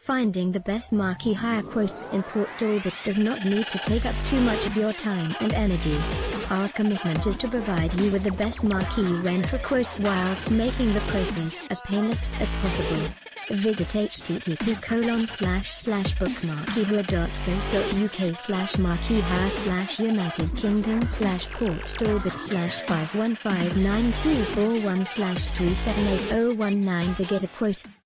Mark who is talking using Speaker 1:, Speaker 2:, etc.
Speaker 1: Finding the best Marquee hire quotes in Port Talbot does not need to take up too much of your time and energy. Our commitment is to provide you with the best Marquee rental quotes whilst making the process as painless as possible. Visit http://bookmarqueehire.co.uk/Marquee hire/United Kingdom/Port Talbot /5159241/3780119 to get a quote.